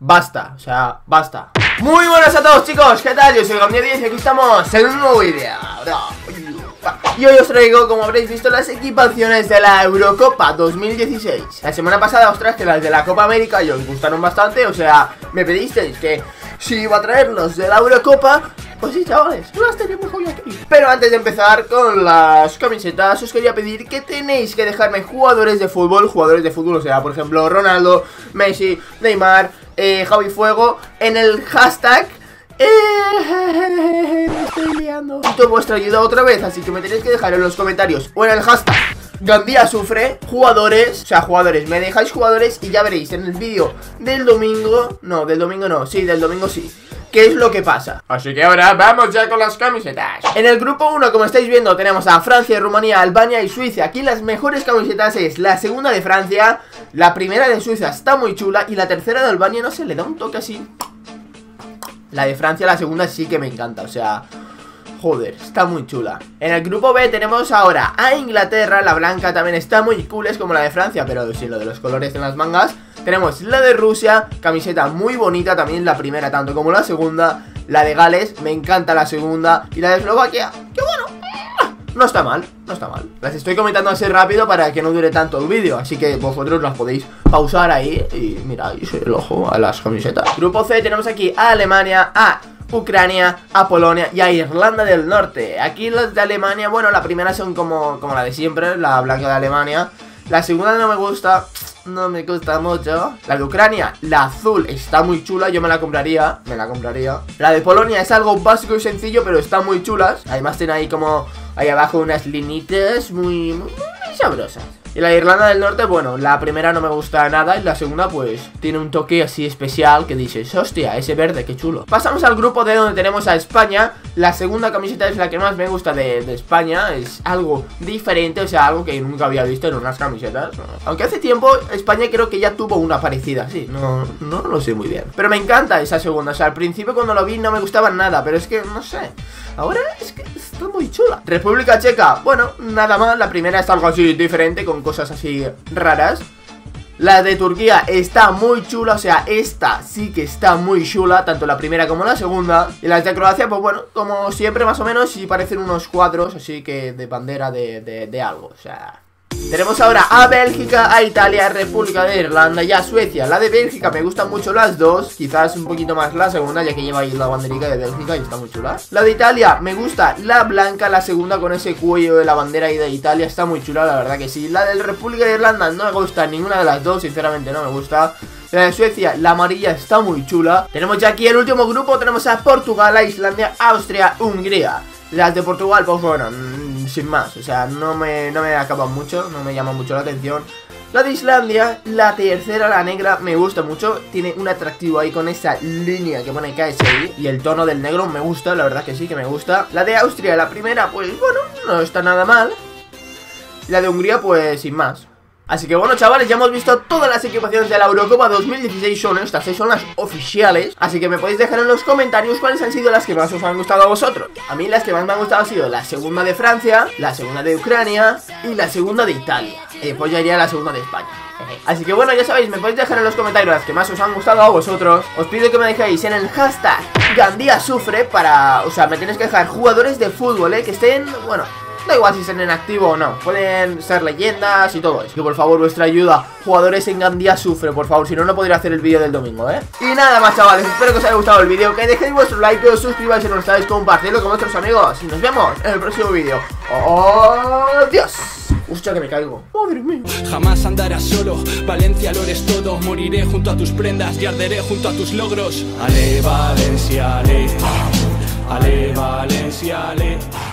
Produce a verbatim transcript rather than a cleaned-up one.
basta, o sea, basta. Muy buenas a todos, chicos, ¿qué tal? Yo soy Gamdia diez y aquí estamos en un nuevo vídeo. Y hoy os traigo, como habréis visto, las equipaciones de la Eurocopa dos mil dieciséis. La semana pasada os traje las de la Copa América y os gustaron bastante, o sea, me pedisteis que si iba a traer los de la Eurocopa. Pues sí, chavales, las tenemos hoy aquí. Pero antes de empezar con las camisetas, os quería pedir que tenéis que dejarme jugadores de fútbol, jugadores de fútbol, o sea, por ejemplo, Ronaldo, Messi, Neymar, eh, Javi Fuego, en el hashtag. Eh, me estoy liando. Necesito vuestra ayuda otra vez, así que me tenéis que dejar en los comentarios o en el hashtag Gandia sufre, jugadores, o sea, jugadores, me dejáis jugadores y ya veréis en el vídeo del domingo, no, del domingo no, sí, del domingo sí, qué es lo que pasa. Así que ahora vamos ya con las camisetas. En el grupo uno, como estáis viendo, tenemos a Francia, Rumanía, Albania y Suiza. Aquí las mejores camisetas es la segunda de Francia, la primera de Suiza está muy chula y la tercera de Albania, no sé, le da un toque así. La de Francia, la segunda sí que me encanta, o sea, joder, está muy chula. En el grupo B tenemos ahora a Inglaterra, la blanca también está muy cool, es como la de Francia, pero sin lo de los colores en las mangas. Tenemos la de Rusia, camiseta muy bonita, también la primera tanto como la segunda. La de Gales, me encanta la segunda. Y la de Eslovaquia, que bueno, no está mal, no está mal. Las estoy comentando así rápido para que no dure tanto el vídeo, así que vosotros las podéis pausar ahí y miráis el ojo a las camisetas. Grupo C tenemos aquí a Alemania, a Ucrania, a Polonia y a Irlanda del Norte. Aquí las de Alemania, bueno, la primera son como, como la de siempre, la blanca de Alemania. La segunda no me gusta, no me gusta mucho. La de Ucrania, la azul, está muy chula, yo me la compraría, me la compraría. La de Polonia es algo básico y sencillo, pero están muy chulas. Además tiene ahí como, ahí abajo unas linitas muy, muy, muy sabrosas. Y la de Irlanda del Norte, bueno, la primera no me gusta nada y la segunda pues tiene un toque así especial que dices, hostia, ese verde, qué chulo. Pasamos al grupo D donde tenemos a España. La segunda camiseta es la que más me gusta de, de España, es algo diferente, o sea, algo que nunca había visto en unas camisetas, ¿no? Aunque hace tiempo España creo que ya tuvo una parecida, sí, no, no lo sé muy bien. Pero me encanta esa segunda, o sea, al principio cuando lo vi no me gustaba nada, pero es que, no sé, ahora es que está muy chula. República Checa, bueno, nada más, la primera es algo así diferente, con cosas así raras. La de Turquía está muy chula, o sea, esta sí que está muy chula, tanto la primera como la segunda. Y las de Croacia, pues bueno, como siempre más o menos, y parecen unos cuadros así que de bandera de, de, de algo, o sea. Tenemos ahora a Bélgica, a Italia, a República de Irlanda y a Suecia. La de Bélgica me gustan mucho las dos, quizás un poquito más la segunda, ya que lleva ahí la banderica de Bélgica y está muy chula. La de Italia me gusta la blanca, la segunda con ese cuello de la bandera ahí de Italia, está muy chula, la verdad que sí. La de República de Irlanda no me gusta ninguna de las dos, sinceramente no me gusta. La de Suecia, la amarilla está muy chula. Tenemos ya aquí el último grupo, tenemos a Portugal, a Islandia, Austria, Hungría. Las de Portugal, pues bueno, sin más, o sea, no me, no me acaban mucho, no me llaman mucho la atención. La de Islandia, la tercera, la negra, me gusta mucho, tiene un atractivo ahí con esa línea que pone K S I. Y el tono del negro me gusta, la verdad que sí, que me gusta. La de Austria, la primera, pues bueno, no está nada mal. La de Hungría, pues sin más. Así que bueno, chavales, ya hemos visto todas las equipaciones de la Eurocopa dos mil dieciséis. Son estas seis, son las oficiales. Así que me podéis dejar en los comentarios cuáles han sido las que más os han gustado a vosotros. A mí las que más me han gustado han sido la segunda de Francia, la segunda de Ucrania y la segunda de Italia. Y después ya iría la segunda de España. Así que bueno, ya sabéis, me podéis dejar en los comentarios las que más os han gustado a vosotros. Os pido que me dejéis en el hashtag Gandia sufre para, o sea, me tenéis que dejar jugadores de fútbol, eh, que estén, bueno, da igual si están en activo o no, pueden ser leyendas y todo eso. Que por favor, vuestra ayuda, jugadores en Gandia sufre, por favor, si no, no podré hacer el vídeo del domingo, ¿eh? Y nada más, chavales, espero que os haya gustado el vídeo, que dejéis vuestro like, que os suscribáis si no lo estáis, compartidlo con vuestros amigos. Y nos vemos en el próximo vídeo. ¡Adiós! Hostia, que me caigo. Madre mía. Jamás andarás solo, Valencia lo eres todo. Moriré junto a tus prendas y arderé junto a tus logros. Ale, Valencia, ale. Ale, Valencia, ale.